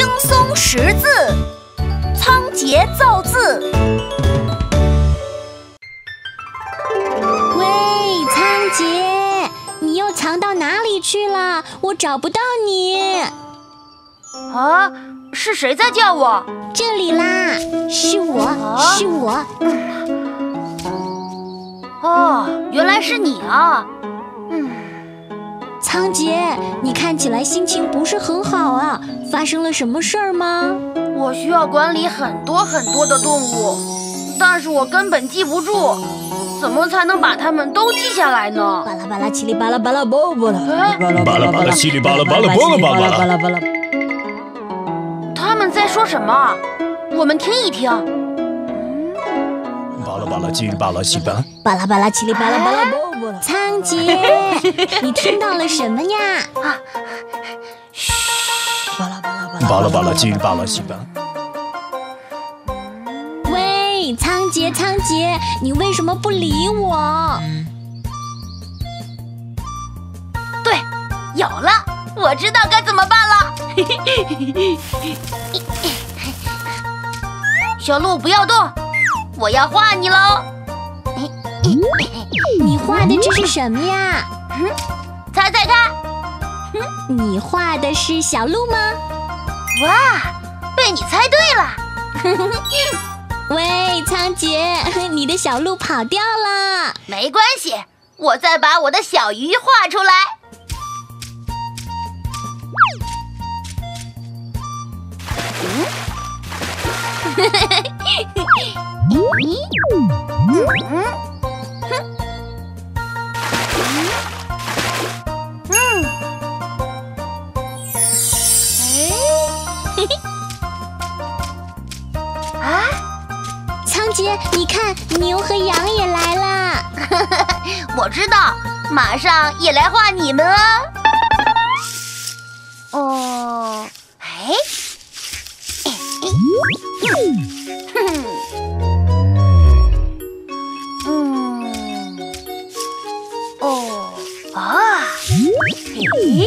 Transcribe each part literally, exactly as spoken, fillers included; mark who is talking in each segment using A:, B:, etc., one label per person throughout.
A: 轻松识字，仓颉造字。
B: 喂，仓颉，你又藏到哪里去了？我找不到你。
A: 啊，是谁在叫我？
B: 这里啦，是我，啊、是我。
A: 哦，原来是你啊。嗯。
B: 仓颉，你看起来心情不是很好啊，发生了什么事儿吗？
A: 我需要管理很多很多的动物，但是我根本记不住，怎么才能把它们都记下来呢？
B: 巴拉巴拉叽里巴拉巴拉波波啦，
C: 巴拉巴拉叽里巴拉巴拉波个巴拉巴拉巴拉。
A: 他们在说什么？我们听一听。
C: 巴拉巴拉叽里巴拉西巴，
B: 巴拉巴拉叽里巴拉巴拉波波啦。仓颉，你听到了什么呀？啊，
C: 嘘，巴拉巴拉巴拉巴拉巴拉叽里巴拉西巴。
B: 喂，仓颉，仓颉，你为什么不理我？
A: 对，有了，我知道该怎么办了。小鹿不要动，我要画你喽。
B: 你画的这是什么呀？
A: 嗯，猜猜看。
B: 嗯，你画的是小鹿吗？
A: 哇，被你猜对了。
B: 喂，仓颉，你的小鹿跑掉了。
A: 没关系，我再把我的小鱼画出来。嗯，嗯，哼，嗯，哎，啊，
B: 仓颉，你看，牛和羊也来了。
A: 我知道，马上也来画你们啊。哦，哎。嗯，哦，啊，咦，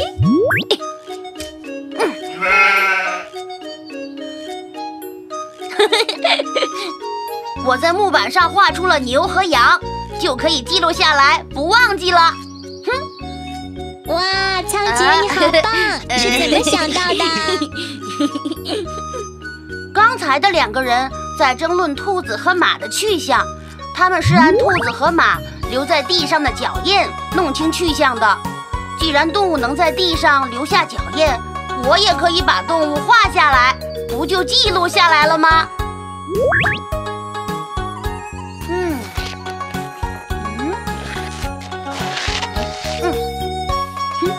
A: 我在木板上画出了牛和羊，就可以记录下来，不忘记了。哼，
B: 哇，仓颉你好棒，是怎么想到的？
A: 刚才的两个人在争论兔子和马的去向，他们是按兔子和马留在地上的脚印弄清去向的。既然动物能在地上留下脚印，我也可以把动物画下来，不就记录下来了吗？嗯，嗯，嗯，嗯，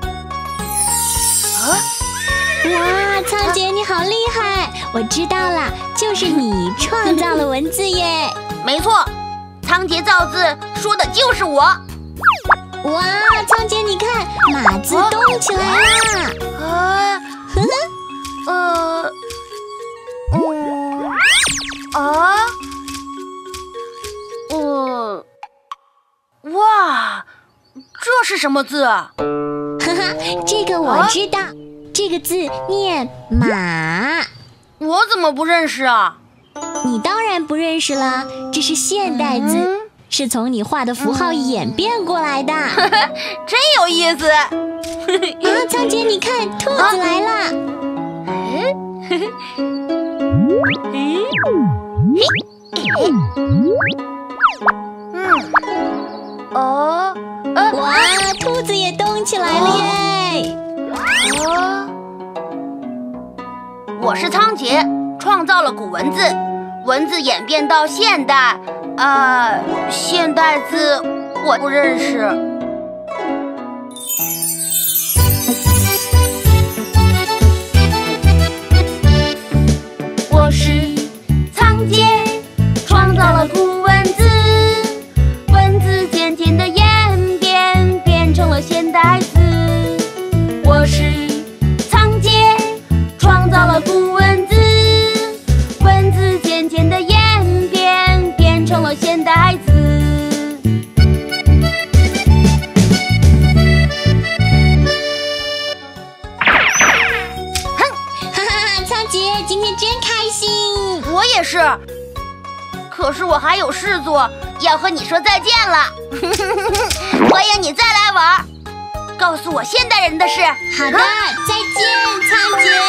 A: 啊！
B: 哇，仓颉你好厉害！我知道了，就是你创造了文字耶！
A: 没错，仓颉造字说的就是我。
B: 哇，仓颉你看，马字动起来了。
A: 啊，呵呵，呃，嗯，啊，呃，哇，这是什么字啊？
B: 哈哈，这个我知道，啊、这个字念马。
A: 我怎么不认识啊？
B: 你当然不认识了，这是现代字，嗯、是从你画的符号演变过来的。
A: 真有意思！啊，
B: 仓颉，你看，兔子来了。
A: 哎，嗯，哦，
B: 呃、哇，兔子也动起来了耶！
A: 哦。我是仓颉，创造了古文字，文字演变到现代，呃，现代字我不认识。我是仓颉，创造了古文字，文字渐渐的演变，变成了现代字。我是仓颉。创造了古文字，文字渐渐的演变，变成了现代字。
B: 天真开心。
A: 我也是，可是我还有事做，要和你说再见了。欢迎你再来玩，告诉我现代人的事。
B: 好的，再见，仓颉。